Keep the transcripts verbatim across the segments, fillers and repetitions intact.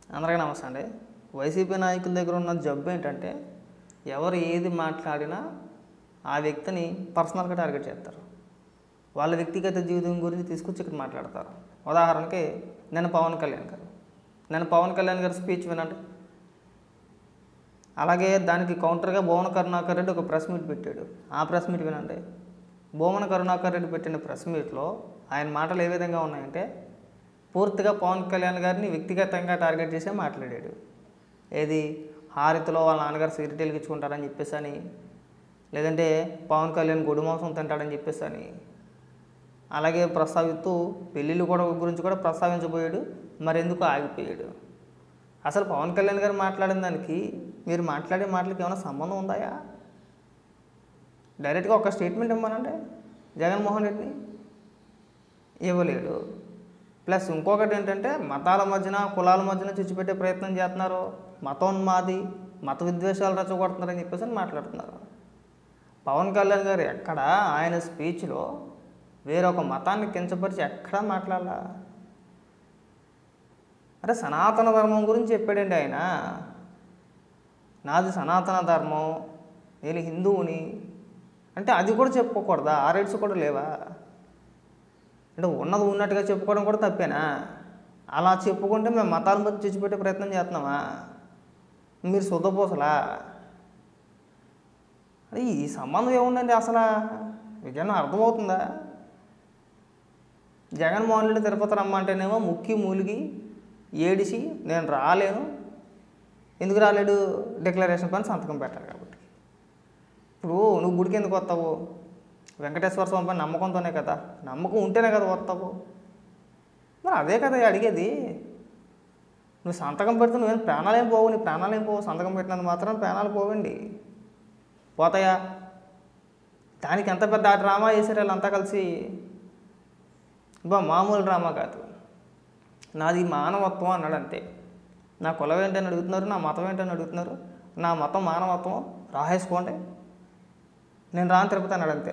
అందరికీ నమస్తే అండి. వైసీపీ నాయకుల దగ్గర ఉన్న జబ్బు ఏంటంటే ఎవరు ఏది మాట్లాడినా ఆ వ్యక్తిని పర్సనల్గా టార్గెట్ చేస్తారు. వాళ్ళ వ్యక్తిగత జీవితం గురించి తీసుకొచ్చి ఇక్కడ మాట్లాడతారు. ఉదాహరణకి నేను పవన్ కళ్యాణ్ గారు నేను పవన్ కళ్యాణ్ గారి స్పీచ్ వినండి. అలాగే దానికి కౌంటర్గా భువన కరుణాకర్ రెడ్డి ఒక ప్రెస్ మీట్ పెట్టాడు. ఆ ప్రెస్ మీట్ వినండి. భువన కరుణాకర్ రెడ్డి పెట్టిన ప్రెస్ మీట్లో ఆయన మాటలు ఏ విధంగా ఉన్నాయంటే పూర్తిగా పవన్ కళ్యాణ్ గారిని వ్యక్తిగతంగా టార్గెట్ చేసే మాట్లాడాడు. ఏది హారతిలో వాళ్ళ నాన్నగారు సిగరెట్ వెలిగించుకుంటారని చెప్పేసి అని, లేదంటే పవన్ కళ్యాణ్ గొడ్డు మాంసం తింటాడని చెప్పేసి అని, అలాగే ప్రస్తావిస్తూ పెళ్ళిళ్ళు కూడా గురించి కూడా ప్రస్తావించబోయాడు. మరెందుకు ఆగిపోయాడు? అసలు పవన్ కళ్యాణ్ గారు మాట్లాడిన దానికి మీరు మాట్లాడే మాటలకి ఏమైనా సంబంధం ఉందాయా? డైరెక్ట్గా ఒక స్టేట్మెంట్ ఇవ్వమనండి జగన్మోహన్ రెడ్డిని, ఇవ్వలేడు. ప్లస్ ఇంకొకటి ఏంటంటే మతాల మధ్యన కులాల మధ్యన చిచ్చుపెట్టే ప్రయత్నం చేస్తున్నారు, మతోన్మాది మత విద్వేషాలు రెచ్చగొడుతున్నారని చెప్పేసి అని మాట్లాడుతున్నారు. పవన్ కళ్యాణ్ గారు ఎక్కడ ఆయన స్పీచ్లో వేరొక మతాన్ని కించపరిచి ఎక్కడా మాట్లాడాల. అరే సనాతన ధర్మం గురించి చెప్పాడండి ఆయన. నాది సనాతన ధర్మం, నేను హిందువుని అంటే అది కూడా చెప్పుకోకూడదా? ఆ రైట్స్ కూడా లేవా? అంటే ఉన్నది ఉన్నట్టుగా చెప్పుకోవడం కూడా తప్పేనా? అలా చెప్పుకుంటే మేము మతాల మధ్య చిచ్చుపెట్టే ప్రయత్నం చేస్తున్నామా? మీరు శుద్ధపోసలా? అది ఈ సంబంధం ఏముందండి అసలు? విజయం అర్థమవుతుందా? జగన్మోహన్ రెడ్డి తిరుపతి రమ్మంటేనేమో ముక్కి మూలిగి ఏడిసి నేను రాలేను. ఎందుకు రాలేడు? డిక్లరేషన్ పైన సంతకం పెట్టాలి కాబట్టి. ఇప్పుడు నువ్వు గుడికి ఎందుకు వస్తావు? వెంకటేశ్వర స్వామి పైన నమ్మకంతోనే కదా, నమ్మకం ఉంటేనే కదా వస్తావు. మరి అదే కదా అడిగేది. నువ్వు సంతకం పెడితే నువ్వేం ప్రాణాలు ఏం పోవు, నీ ప్రాణాలు ఏం పోవు. సంతకం పెట్టినంత మాత్రం ప్రాణాలు పోవండి, పోతాయా? దానికి ఎంత పెద్ద డ్రామా చేశారు వీళ్ళంతా కలిసి. బా మామూలు డ్రామా కాదు. నాది మానవత్వం అన్నాడు అంతే. నా కులం ఏంటని అడుగుతున్నారు, నా మతం ఏంటని అడుగుతున్నారు. నా మతం మానవత్వం, రాసేసుకోండి, నేను రాను తిరుపతి అన్నాడు అంతే.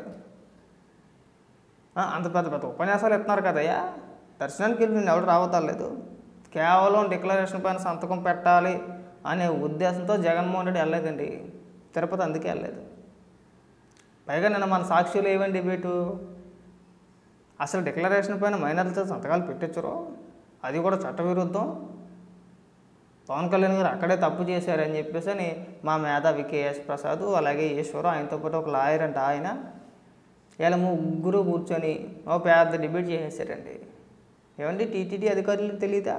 అంత పెద్ద పెద్ద ఉపన్యాసాలు ఇస్తున్నారు కదయ్యా, దర్శనానికి వెళ్ళి నేను ఎవరు రావతాలేదు. కేవలం డిక్లరేషన్ పైన సంతకం పెట్టాలి అనే ఉద్దేశంతో జగన్మోహన్ రెడ్డి వెళ్ళలేదండి తిరుపతి, అందుకే వెళ్ళలేదు. పైగా నిన్న మన సాక్షులు ఏవండి డిబేటు, అసలు డిక్లరేషన్ పైన మైనర్లతో సంతకాలు పెట్టించరు, అది కూడా చట్టవిరుద్ధం, పవన్ కళ్యాణ్ గారు అక్కడే తప్పు చేశారని చెప్పేసి అని మా మేధావి కేఎస్ ప్రసాద్, అలాగే ఈశ్వరు, ఆయనతో పాటు ఒక లాయర్ అంటే ఆయన, ఇలా ముగ్గురు కూర్చొని ఓ పెద్ద డిబేట్ చేసేసారండి. ఏమండి టీటీడీ అధికారులకు తెలీదా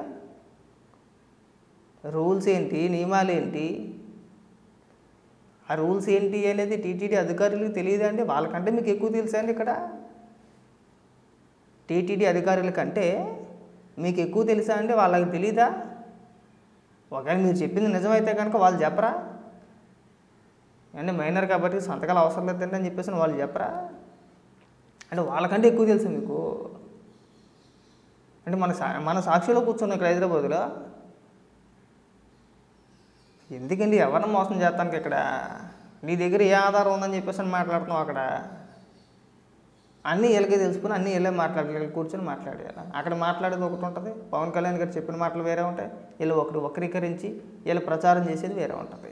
రూల్స్ ఏంటి, నియమాలు ఏంటి? ఆ రూల్స్ ఏంటి అనేది టీటీడీ అధికారులకు తెలియదా అండి? వాళ్ళకంటే మీకు ఎక్కువ తెలుసా అండి? ఇక్కడ టీటీడీ అధికారుల కంటే మీకు ఎక్కువ తెలుసా అండి? వాళ్ళకి తెలీదా? ఒకవేళ మీరు చెప్పింది నిజమైతే కనుక వాళ్ళు చెప్పరా? అంటే మైనర్ కాబట్టి సంతకాలు అవసరం లేదండి అని చెప్పేసి వాళ్ళు చెప్పరా? అంటే వాళ్ళకంటే ఎక్కువ తెలుసు మీకు. అంటే మన సా మన సాక్షిలో కూర్చున్నాం ఇక్కడ హైదరాబాద్లో. ఎందుకండి ఎవరిని మోసం చేస్తానికి ఇక్కడ? నీ దగ్గర ఏ ఆధారం ఉందని చెప్పేసి అని మాట్లాడుతున్నావు అక్కడ. అన్నీ వీళ్ళకే తెలుసుకుని అన్నీ వీళ్ళే మాట్లాడాలి, కూర్చొని మాట్లాడేయాలి. అక్కడ మాట్లాడేది ఒకటి ఉంటుంది, పవన్ కళ్యాణ్ గారు చెప్పిన మాటలు వేరే ఉంటాయి, వీళ్ళు ఒకటి వక్రీకరించి వీళ్ళు ప్రచారం చేసేది వేరే ఉంటుంది.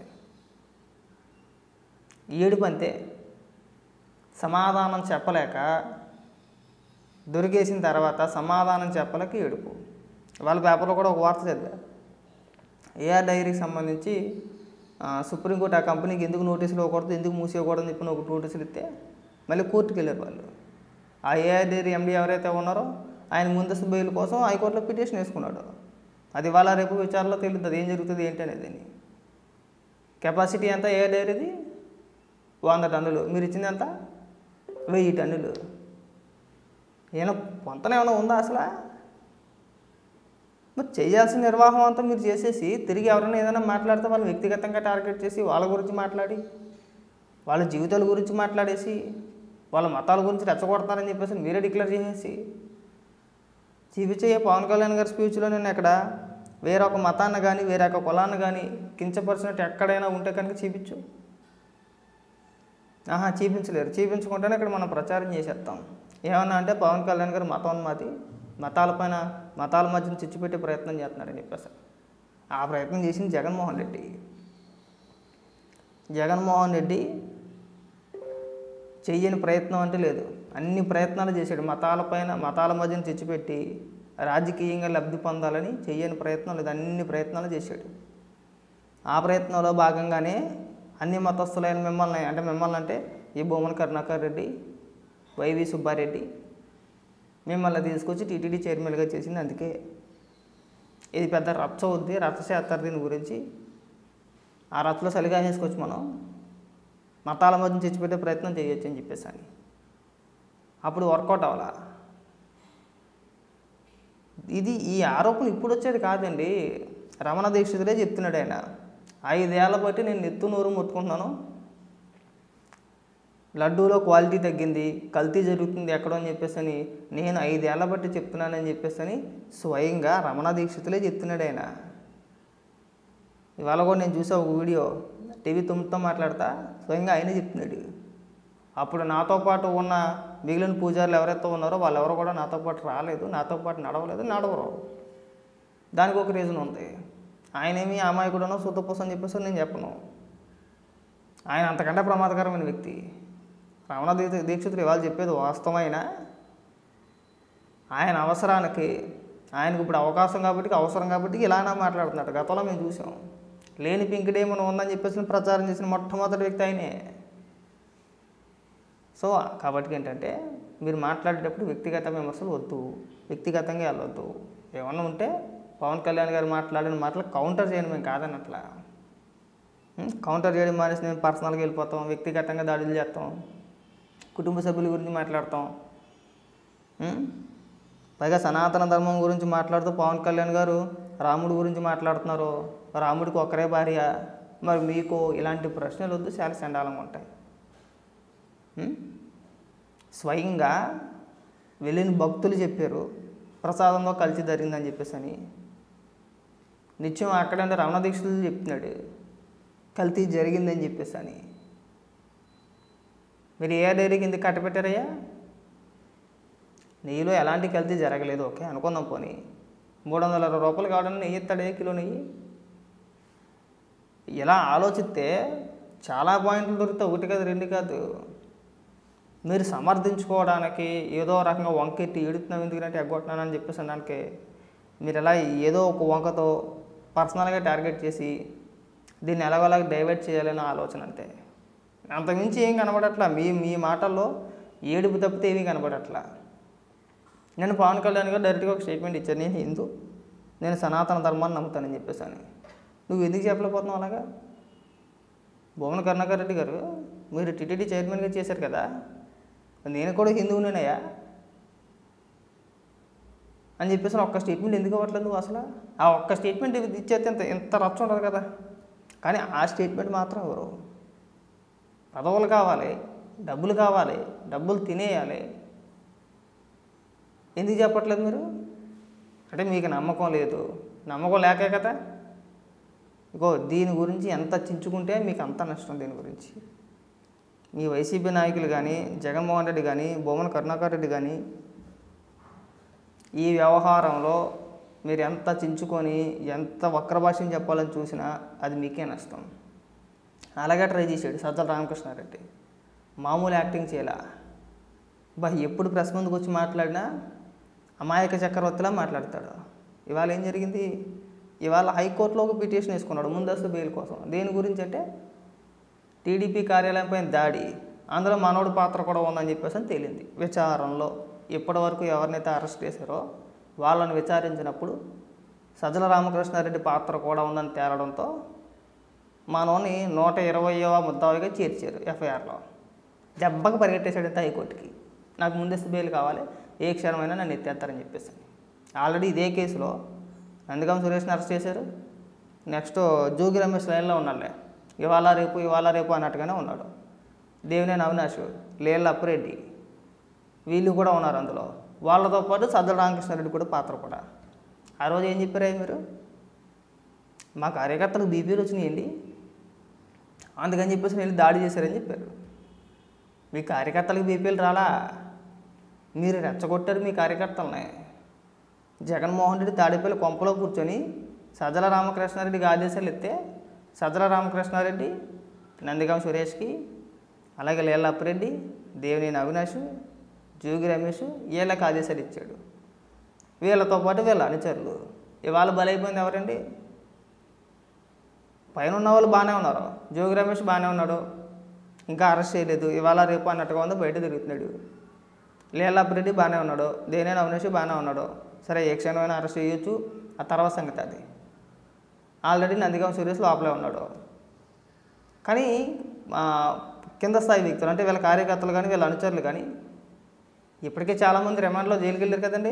ఏడుపు అంతే. సమాధానం చెప్పలేక దొరికేసిన తర్వాత సమాధానం చెప్పలేక ఏడుపు. వాళ్ళ పేపర్లో కూడా ఒక వార్త చదివా, ఏఆర్ డైరీకి సంబంధించి సుప్రీంకోర్టు ఆ కంపెనీకి ఎందుకు నోటీసులు ఇవ్వకూడదు, ఎందుకు మూసేయకూడదని చెప్పిన ఒక నోటీసులు ఇస్తే మళ్ళీ కోర్టుకు వెళ్ళారు వాళ్ళు. ఆ ఏఆర్ డైరీ ఎండీ ఎవరైతే ఉన్నారో ఆయన ముందస్తు బెయిల్ కోసం హైకోర్టులో పిటిషన్ వేసుకున్నాడు. అది ఇవాళ రేపు విచారణలో తెలుస్తుంది ఏం జరుగుతుంది ఏంటి అనేది. కెపాసిటీ ఎంత ఏఆర్ డైరీది? వంద టన్నులు. మీరు ఇచ్చింది ఎంత? వెయ్యి టన్నులు. ఏమైనా పొంతన ఏమైనా ఉందా అసలు? మరి చేయాల్సిన నిర్వాహం అంతా మీరు చేసేసి తిరిగి ఎవరైనా ఏదైనా మాట్లాడితే వాళ్ళు వ్యక్తిగతంగా టార్గెట్ చేసి వాళ్ళ గురించి మాట్లాడి వాళ్ళ జీవితాల గురించి మాట్లాడేసి వాళ్ళ మతాల గురించి రెచ్చగొడతారని చెప్పేసి మీరే డిక్లేర్ చేసేసి చూపించే పవన్ కళ్యాణ్ గారి స్పీచ్లో నేను ఎక్కడ వేరొక మతాన్ని కానీ వేరొక కులాన్ని కానీ కించపరిచినట్టు ఎక్కడైనా ఉంటే కనుక చూపించు. ఆహా చూపించలేరు. చూపించుకుంటేనే ఇక్కడ మనం ప్రచారం చేసేస్తాం. ఏమన్నా అంటే పవన్ కళ్యాణ్ గారు మతోన్మాది, మతాలపైన మతాల మధ్యన చిచ్చుపెట్టే ప్రయత్నం చేస్తున్నాడని చెప్పేసి. ఆ ప్రయత్నం చేసింది జగన్మోహన్ రెడ్డి. జగన్మోహన్ రెడ్డి చెయ్యని ప్రయత్నం అంటే లేదు, అన్ని ప్రయత్నాలు చేశాడు. మతాలపైన మతాల మధ్యన తెచ్చిపెట్టి రాజకీయంగా లబ్ధి పొందాలని చెయ్యని ప్రయత్నం లేదు, అన్ని ప్రయత్నాలు చేశాడు. ఆ ప్రయత్నంలో భాగంగానే అన్ని మతస్థులైన మిమ్మల్ని అంటే మిమ్మల్ని అంటే ఈ భూమన కరుణాకర్ రెడ్డి, వైవి సుబ్బారెడ్డి మిమ్మల్ని తీసుకొచ్చి టీటీడీ చైర్మన్గా చేసింది. అందుకే ఇది పెద్ద రచ్చ అవుద్ది, రచ్చ చేస్తారు దీని గురించి. ఆ రచ్చలో సలిగా వేసుకొచ్చి మనం మతాల మధ్య తెచ్చిపెట్టే ప్రయత్నం చేయొచ్చు అని చెప్పేసి అని అప్పుడు వర్కౌట్ అవ్వాలా. ఇది ఈ ఆరోపణ ఇప్పుడు వచ్చేది కాదండి, రమణ దీక్షితులే చెప్తున్నాడు. ఆయన ఐదేళ్ల బట్టి నేను నెత్తు నూరు ముట్టుకుంటున్నాను, లడ్డూలో క్వాలిటీ తగ్గింది, కల్తీ జరుగుతుంది ఎక్కడో అని చెప్పేసి అని నేను ఐదేళ్ల బట్టి చెప్తున్నానని చెప్పేసి అని స్వయంగా రమణ దీక్షితులే చెప్తున్నాడు ఆయన. ఇవాళ కూడా నేను చూసా ఒక వీడియో, టీవీ తొమ్మిదితో మాట్లాడతా స్వయంగా ఆయనే చెప్తున్నాడు. అప్పుడు నాతో పాటు ఉన్న మిగిలిన పూజారులు ఎవరైతే ఉన్నారో వాళ్ళెవరో కూడా నాతో పాటు రాలేదు, నాతో పాటు నడవలేదు, నడవరు. దానికి ఒక రీజన్ ఉంది. ఆయనేమి అమాయకుడనో సూతపోస అని చెప్పేసి నేను చెప్పను. ఆయన అంతకంటే ప్రమాదకరమైన వ్యక్తి. రమణ దీక్షితులు ఇవాళ చెప్పేది వాస్తవమైన ఆయన అవసరానికి, ఆయనకు ఇప్పుడు అవకాశం కాబట్టి అవసరం కాబట్టి ఇలానే మాట్లాడుతున్నాడు. గతంలో మేము చూసాం, లేని పింకిడేమో ఉందని చెప్పేసి ప్రచారం చేసిన మొట్టమొదటి వ్యక్తి ఆయనే. సో కాబట్టి ఏంటంటే మీరు మాట్లాడేటప్పుడు వ్యక్తిగత విమర్శలు వద్దు, వ్యక్తిగతంగా వెళ్ళొద్దు. ఏమన్నా ఉంటే పవన్ కళ్యాణ్ గారు మాట్లాడిన మాటలు కౌంటర్ చేయండి, మేము కాదన్నట్లా. కౌంటర్ చేయడం మానేసి మేము పర్సనల్గా వెళ్ళిపోతాం, వ్యక్తిగతంగా దాడులు చేస్తాం, కుటుంబ సభ్యుల గురించి మాట్లాడతాం. పైగా సనాతన ధర్మం గురించి మాట్లాడుతూ పవన్ కళ్యాణ్ గారు రాముడి గురించి మాట్లాడుతున్నారు. రాముడికి ఒక్కరే భార్య, మరి మీకు ఇలాంటి ప్రశ్నలు వద్దు, చాలా చండాలంగా ఉంటాయి. స్వయంగా వెళ్ళిన భక్తులు చెప్పారు ప్రసాదంలో కలిసి జరిగిందని చెప్పేసి అని. నిత్యం అక్కడంటే రమణ దీక్షలు చెప్తున్నాడు కల్తీ జరిగిందని చెప్పేసి అని. మీరు ఏ డైరీ కింద కట్టబెట్టారయ్యా? నెయ్యిలో ఎలాంటి కల్తీ జరగలేదు, ఓకే అనుకుందాం. పోనీ మూడు వందల అరవై రూపాయలు కావడానికి నెయ్యి ఇస్తాడే కిలో నెయ్యి. ఇలా ఆలోచిస్తే చాలా పాయింట్లు దొరుకుతాయి, ఒకటి కాదు రెండు కాదు. మీరు సమర్థించుకోవడానికి ఏదో రకంగా వంకెట్టి ఏడుతున్నాం ఎందుకంటే ఎగ్గొట్టినానని చెప్పేసి అనడానికి మీరు ఎలా ఏదో ఒక వంకతో పర్సనల్గా టార్గెట్ చేసి దీన్ని ఎలాగోలాగా డైవర్ట్ చేయాలనే ఆలోచన అంతే. అంతకుమించి ఏం కనబడట్లా. మీ మీ మాటల్లో ఏడుపు తప్పితే ఏమీ కనబడట్లా. నేను పవన్ కళ్యాణ్ గారు డైరెక్ట్గా ఒక స్టేట్మెంట్ ఇచ్చాను, నేను హిందూ, నేను సనాతన ధర్మాన్ని నమ్ముతానని చెప్పేసి అని. నువ్వు ఎందుకు చెప్పలేకపోతున్నావు అలాగా? భూమన కరుణాకర్ రెడ్డి గారు మీరు టీటీడీ చైర్మన్గా చేశారు కదా, నేను కూడా హిందువునేనయ్యా అని చెప్పేసి ఒక్క స్టేట్మెంట్ ఎందుకు అవ్వట్లేదు నువ్వు అసలు? ఆ ఒక్క స్టేట్మెంట్ ఇచ్చేస్తే ఎంత ఎంత రచ్చ ఉంటుంది కదా. కానీ ఆ స్టేట్మెంట్ మాత్రం ఎవరు? పదవులు కావాలి, డబ్బులు కావాలి, డబ్బులు తినేయాలి, ఎందుకు చెప్పట్లేదు మీరు? అంటే మీకు నమ్మకం లేదు, నమ్మకం లేకే కదా. ఇగో దీని గురించి ఎంత చించుకుంటే మీకు అంత నష్టం. దీని గురించి మీ వైసీపీ నాయకులు కానీ, జగన్మోహన్ రెడ్డి కానీ, భూమన కరుణాకర్ రెడ్డి కానీ ఈ వ్యవహారంలో మీరు ఎంత చించుకొని ఎంత వక్ర భాషను చెప్పాలని చూసినా అది మీకే నష్టం. అలాగే ట్రై చేశాడు సజ్జల రామకృష్ణారెడ్డి, మామూలు యాక్టింగ్ చేయాల. బా ఎప్పుడు ప్రెస్ ముందుకు వచ్చి మాట్లాడినా అమాయక చక్రవర్తిలా మాట్లాడతాడు. ఇవాళ ఏం జరిగింది? ఇవాళ హైకోర్టులో ఒక పిటిషన్ వేసుకున్నాడు ముందస్తు బెయిల్ కోసం. దేని గురించి అంటే టీడీపీ కార్యాలయం పైన దాడి, అందులో మనోడి పాత్ర కూడా ఉందని చెప్పేసి అని తేలింది విచారణలో. ఇప్పటి వరకు ఎవరినైతే అరెస్ట్ చేశారో వాళ్ళని విచారించినప్పుడు సజ్జల రామకృష్ణారెడ్డి పాత్ర కూడా ఉందని తేలడంతో మనోని నూట ఇరవైవ ముద్దాయిగా చేర్చారు ఎఫ్ఐఆర్లో. దెబ్బకి పరిగెట్టేశాడంటే హైకోర్టుకి, నాకు ముందస్తు బెయిల్ కావాలి, ఏ క్షణమైనా నన్ను ఎత్తేస్తారని చెప్పేసి. ఆల్రెడీ ఇదే కేసులో నందిగం సురేష్ని అరెస్ట్ చేశారు. నెక్స్ట్ జోగి రమేష్ లైన్లో ఉన్నాడులే, ఇవాళ రేపు ఇవాళ రేపు అన్నట్టుగానే ఉన్నాడు. దేవినేని అవినాష్, లేళ్ళ అప్పిరెడ్డి వీళ్ళు కూడా ఉన్నారు అందులో. వాళ్ళతో పాటు సజ్జల రామకృష్ణారెడ్డి కూడా పాత్ర కూడా. ఆ రోజు ఏం చెప్పారా మీరు? మా కార్యకర్తలకు బీపీలు వచ్చినాయండి అందుకని చెప్పేసి వెళ్ళి దాడి చేశారని చెప్పారు. మీ కార్యకర్తలకు బీపీలు రాలా, మీరు రెచ్చగొట్టారు మీ కార్యకర్తలని. జగన్మోహన్ రెడ్డి తాడేపల్లి కొంపలో కూర్చొని సజ్జల రామకృష్ణారెడ్డికి ఆదేశాలు ఇస్తే సజ్జల రామకృష్ణారెడ్డి నందిగాం సురేష్కి, అలాగే లీలా అప్పిరెడ్డి, దేవినేని అవినాష్, జోగి రమేష్ వీళ్ళకి ఆదేశాలు ఇచ్చాడు. వీళ్ళతో పాటు వీళ్ళ అనుచరులు. ఇవాళ బలైపోయింది ఎవరండి? పైన ఉన్న వాళ్ళు బాగానే ఉన్నారు. జోగి రమేష్ బాగానే ఉన్నాడు, ఇంకా అరెస్ట్ చేయలేదు, ఇవాళ రేపు అన్నట్టుగా ఉంది, బయట తిరుగుతున్నాడు. లీలా అప్పిరెడ్డి బాగానే ఉన్నాడు, దేవినేని అవినాష్ బాగానే ఉన్నాడు. సరే, ఏ క్షణమైనా అరెస్ట్ చేయొచ్చు, ఆ తర్వాత సంగతి అది. ఆల్రెడీ నందిగాం సురేష్ లోపలే ఉన్నాడు. కానీ కింద స్థాయి వ్యక్తులు అంటే వీళ్ళ కార్యకర్తలు కానీ వీళ్ళ అనుచరులు కానీ ఇప్పటికే చాలామంది రిమాండ్లో జైలుకి వెళ్ళారు కదండి.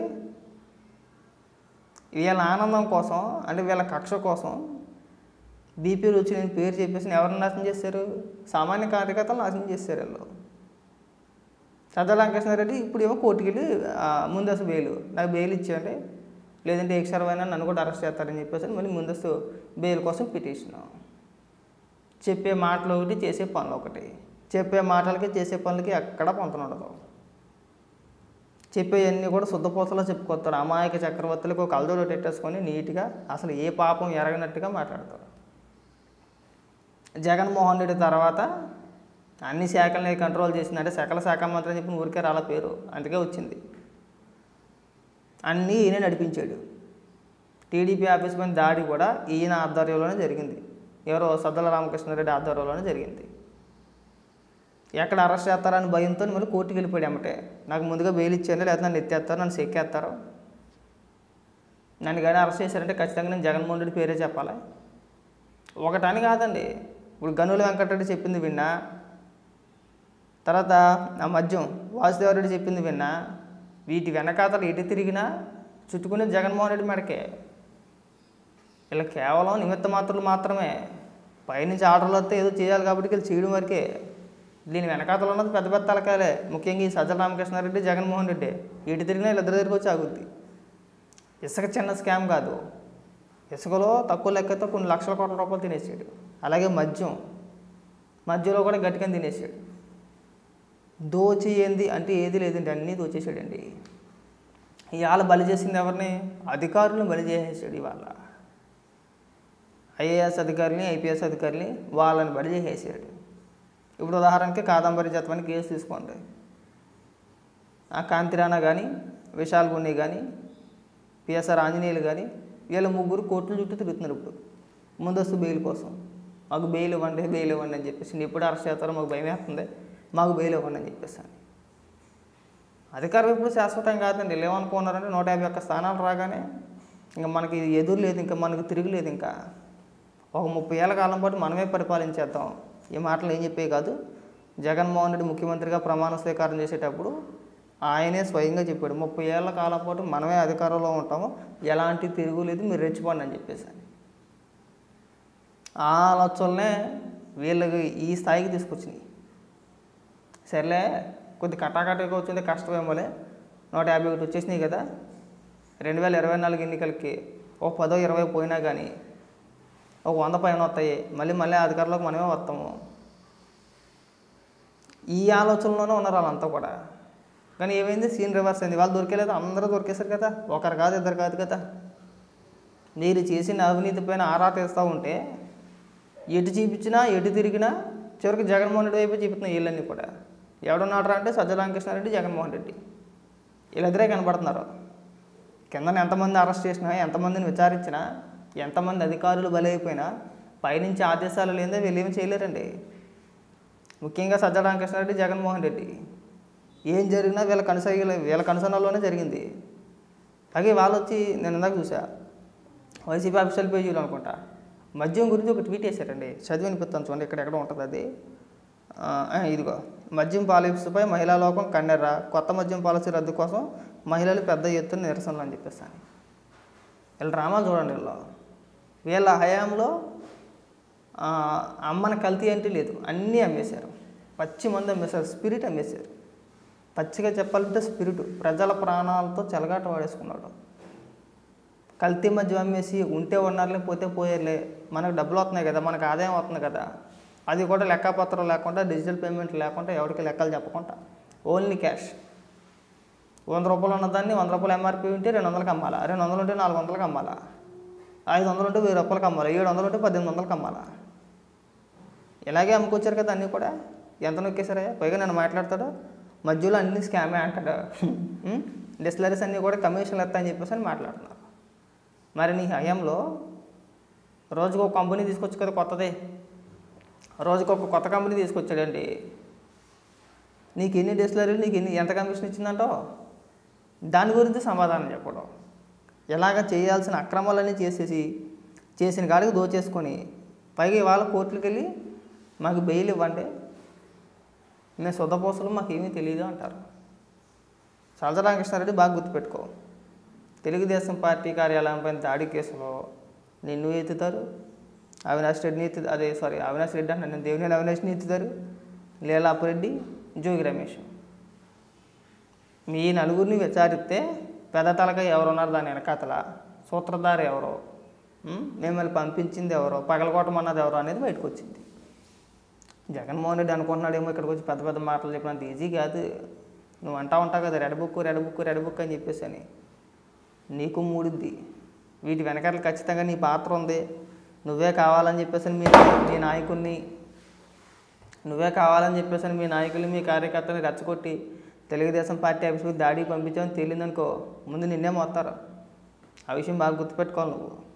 వీళ్ళ ఆనందం కోసం అంటే వీళ్ళ కక్ష కోసం బీపీలు వచ్చి నేను పేరు చెప్పేసి ఎవరిని నాశనం చేశారు? సామాన్య కార్యకర్తలు నాశనం చేశారు వీళ్ళు. సజ్జల రామకృష్ణారెడ్డి ఇప్పుడు ఏమో కోర్టుకి వెళ్ళి ముందస్తు బెయిల్, నాకు బెయిల్ ఇచ్చేయండి, లేదంటే ఏ క్షరమైనా నన్ను కూడా అరెస్ట్ చేస్తారని చెప్పేసి మళ్ళీ ముందస్తు బెయిల్ కోసం పిటిషన్. చెప్పే మాటలు ఒకటి, చేసే పనులు ఒకటి. చెప్పే మాటలకి చేసే పనులకి ఎక్కడ పొంతన ఉండదు. చెప్పేవన్నీ కూడా శుద్ధపోసలో చెప్పుకొస్తాడు. అమాయక చక్రవర్తులకు ఒక కలదోడు పెట్టేసుకొని నీట్గా అసలు ఏ పాపం ఎరగనట్టుగా మాట్లాడతాడు. జగన్మోహన్ రెడ్డి తర్వాత అన్ని శాఖల్ని కంట్రోల్ చేసిందంటే సకల శాఖ మంత్రి అని చెప్పి ఊరికే రాళ్ళ పేరు అందుకే వచ్చింది. అన్నీ ఈయన నడిపించాడు. టీడీపీ ఆఫీస్ పైన దాడి కూడా ఈయన ఆధ్వర్యంలోనే జరిగింది. ఎవరో సజ్జల రామకృష్ణారెడ్డి ఆధ్వర్యంలోనే జరిగింది. ఎక్కడ అరెస్ట్ చేస్తారని భయంతో మళ్ళీ కోర్టుకి వెళ్ళిపోయాడు. అమ్మటే నాకు ముందుగా బెయిల్ ఇచ్చాను, లేకపోతే నన్ను ఎత్తేస్తారు, నన్ను సెక్కేస్తారు, నన్ను కానీ అరెస్ట్ చేశారంటే ఖచ్చితంగా నేను జగన్మోహన్ రెడ్డి పేరే చెప్పాలి. ఒకటని కాదండి, ఇప్పుడు గనుల వెంకటరెడ్డి చెప్పింది విన్నా, తర్వాత ఆ మద్యం వాసుదేవరెడ్డి చెప్పింది విన్నా, వీటి వెనకాతలు ఎటు తిరిగినా చుట్టుకునే జగన్మోహన్ రెడ్డి మెడకే. ఇలా కేవలం నిమిత్త మాత్రులు మాత్రమే. పైనుంచి ఆర్డర్లు వస్తే ఏదో చేయాలి కాబట్టి వీళ్ళు చేయడం వరకే. దీని వెనకాతలు ఉన్నది పెద్ద పెద్ద తలకాయలే, ముఖ్యంగా ఈ సజ్జల రామకృష్ణారెడ్డి, జగన్మోహన్ రెడ్డి. ఎటు తిరిగినా వీళ్ళిద్దరి దగ్గరికి వచ్చి ఆగుద్ది. ఇసుక చిన్న స్కామ్ కాదు, ఇసుకలో తక్కువ లెక్కతో కొన్ని లక్షల కోట్ల రూపాయలు తినేసాడు. అలాగే మద్యం, మధ్యలో కూడా గట్టిగా తినేసాడు. దోచి ఏంది అంటే ఏది లేదండి, అన్నీ దోచేసాడండి. ఇవాళ బలి చేసింది ఎవరిని? అధికారులను బలి చేసేసాడు. ఇవాళ ఐఏఎస్ అధికారులని, ఐపీఎస్ అధికారులని వాళ్ళని బలి చేసేసాడు. ఇప్పుడు ఉదాహరణకి కాదంబరి జత్వాని కేసు తీసుకోండి. ఆ కాంతిరాణా కానీ, విశాల్ గున్ని కానీ, పిఎస్ఆర్ ఆంజనేయులు కానీ వీళ్ళ ముగ్గురు కోర్టుల చుట్టూ తిరుగుతున్నారు. ఇప్పుడు ముందస్తు బెయిల్ కోసం మాకు బెయిల్ ఇవ్వండి, బెయిల్ ఇవ్వండి అని చెప్పేసి, ఎప్పుడు అరెస్ట్ చేస్తారో మాకు భయం వేస్తుంది, మాకు బెయిల్ ఇవ్వండి అని చెప్పేసాను. అధికారం ఇప్పుడు శాశ్వతం కాదండి. లేవనుకున్నారంటే నూట యాభై ఒక్క స్థానాలు రాగానే ఇంకా మనకి ఎదురు లేదు, ఇంకా మనకు తిరుగులేదు. ఇంకా ఒక ముప్పై ఏళ్ళ కాలం పాటు మనమే పరిపాలించేద్దాం. ఈ మాటలు ఏం చెప్పే కాదు. జగన్మోహన్ రెడ్డి ముఖ్యమంత్రిగా ప్రమాణ స్వీకారం చేసేటప్పుడు ఆయనే స్వయంగా చెప్పాడు, ముప్పై ఏళ్ళ కాలం పాటు మనమే అధికారంలో ఉంటాము, ఎలాంటి తిరుగులేదు, మీరు రెచ్చిపోండి అని చెప్పేసాను. ఆ ఆలోచనలే వీళ్ళకి ఈ స్థాయికి తీసుకొచ్చినాయి. సర్లే కొద్ది కటాకటగా వచ్చింది, కష్టమేమోలే, నూట యాభై ఒకటి వచ్చేసినాయి కదా, రెండు వేల ఇరవై నాలుగు ఎన్నికలకి ఒక పదో ఇరవై పోయినా కానీ ఒక వంద పైన వస్తాయి, మళ్ళీ మళ్ళీ అధికారంలోకి మనమే వస్తాము, ఈ ఆలోచనలోనే ఉన్నారు వాళ్ళంతా కూడా. కానీ ఏమైంది? సీన్ రివర్స్ అయింది. వాళ్ళు దొరికేలేదు, అందరూ దొరికేశారు కదా, ఒకరు కాదు ఇద్దరు కాదు కదా. మీరు చేసిన అవినీతి పైన ఆరా తీస్తూ ఉంటే ఎటు చూపించినా ఎటు తిరిగినా చివరికి జగన్మోహన్ రెడ్డి వైపు చూపుతున్నాయి వీళ్ళన్నీ కూడా. ఎవడున్నాడరా అంటే సజ్జల రామకృష్ణారెడ్డి, జగన్మోహన్ రెడ్డి వీళ్ళిద్దరే కనబడుతున్నారు. కింద ఎంతమంది అరెస్ట్ చేసినా, ఎంతమందిని విచారించినా, ఎంతమంది అధికారులు బలైపోయినా పైనుంచి ఆదేశాలు లేదే వీళ్ళేమి చేయలేరండి. ముఖ్యంగా సజ్జల రామకృష్ణారెడ్డి, జగన్మోహన్ రెడ్డి ఏం జరిగినా వీళ్ళ కనుసైగల వీళ్ళ కనుసనలోనే జరిగింది. అలాగే వాళ్ళు వచ్చి నేను ఇందాక చూసా వైసీపీ అఫీషియల్ పేజీలో అనుకుంటా మద్యం గురించి ఒక ట్వీట్ వేశారండి, చదివి వినిపిస్తాను చూడండి, ఇక్కడ ఎక్కడ ఉంటుంది అది. ఇదిగో, మద్యం పాలసీపై మహిళా లోకం కన్నెర్ర, కొత్త మద్యం పాలసీ రద్దు కోసం మహిళలు పెద్ద ఎత్తున నిరసనలు అని చెప్పేస్తాను. వీళ్ళ డ్రామాలు చూడండి. వీళ్ళు వీళ్ళ హయాంలో అమ్మని కల్తీ అంటే లేదు, అన్నీ అమ్మేశారు. పచ్చి మంది అమ్మేశారు, స్పిరిట్ అమ్మేశారు. పచ్చిగా చెప్పాలంటే స్పిరిట్ ప్రజల ప్రాణాలతో చెలగాట వాడేసుకున్నాడు. కల్తీ మధ్య అమ్మేసి ఉంటే ఉన్నారులే, పోతే పోయేలే, మనకు డబ్బులు వస్తున్నాయి కదా, మనకు ఆదాయం వస్తుంది కదా, అది కూడా లెక్కపత్రం లేకుండా, డిజిటల్ పేమెంట్ లేకుండా, ఎవరికి లెక్కలు చెప్పకుండా ఓన్లీ క్యాష్. వంద రూపాయలు ఉన్నదాన్ని వంద రూపాయలు ఎంఆర్పీ ఉంటే రెండు వందలకి అమ్మాలా, రెండు వందలు ఉంటే నాలుగు వందలకి అమ్మాలా. ఐదు వందలు ఉంటే వెయ్యి రూపాయలకి అమ్మాలి, ఏడు వందలు ఉంటే పద్దెనిమిది వందలకి అమ్మాలా. ఇలాగే అమ్ముకొచ్చారు కదా అన్నీ కూడా. ఎంత నొక్కేసారా? పైగా నేను మాట్లాడతాడు మధ్యలో అన్ని స్కామే అంటాడు. డిస్టిలరీస్ అన్నీ కూడా కమిషన్లు ఎత్తా అని చెప్పేసి అని మాట్లాడుతున్నారు. మరి నీ హయాంలో రోజుకు ఒక కంపెనీ తీసుకొచ్చు కదా కొత్తది, రోజుకు ఒక కొత్త కంపెనీ తీసుకొచ్చాడండి. నీకు ఎన్ని డిస్టిలరీలు, నీకు ఎన్ని ఎంత కమిషన్ ఇచ్చిందంటో దాని గురించి సమాధానం చెప్పడం. ఎలాగ చేయాల్సిన అక్రమాలన్నీ చేసేసి చేసిన కాడికి దోచేసుకొని పైగా ఇవాళ కోర్టులకు వెళ్ళి మాకు బెయిల్ ఇవ్వండి, మేము సొద్దపోసలు మాకేమీ తెలియదు అంటారు. సలజ రామకృష్ణారెడ్డి బాగా గుర్తుపెట్టుకో, తెలుగుదేశం పార్టీ కార్యాలయంపైన దాడి కేసులో నిన్ను ఎత్తుతారు, అవినాష్ రెడ్డిని ఎత్తు అదే సారీ అవినాష్ రెడ్డి అంటే నేను దేవినేని అవినాష్ని ఎత్తుతారు, లీలాపురెడ్డి, జోగి రమేష్. మీ నలుగురిని విచారిస్తే పెద్ద తలకాయ ఎవరున్నారు దాని వెనకాతల, సూత్రధారి ఎవరో, మిమ్మల్ని పంపించింది ఎవరో, పగలగొట్టమన్నది ఎవరో అనేది బయటకు వచ్చింది. జగన్మోహన్ రెడ్డి అనుకుంటున్నాడేమో ఇక్కడికి వచ్చి పెద్ద పెద్ద మాటలు చెప్పినంత ఈజీ కాదు. నువ్వు అంటా ఉంటావు కదా red book red book red book అని చెప్పేసి అని, నీకు మూడుద్ది. వీటి వెనకాల ఖచ్చితంగా నీ పాత్ర ఉంది. నువ్వే కావాలని చెప్పేసి మీ మీ నాయకుడిని నువ్వే కావాలని చెప్పేసి మీ నాయకుల్ని మీ కార్యకర్తని రెచ్చగొట్టి తెలుగుదేశం పార్టీ ఆఫీస్కి దాడికి పంపించామని తేలిందనుకో ముందు నిన్నే మోస్తారు. ఆ విషయం బాగా గుర్తుపెట్టుకోవాలి నువ్వు.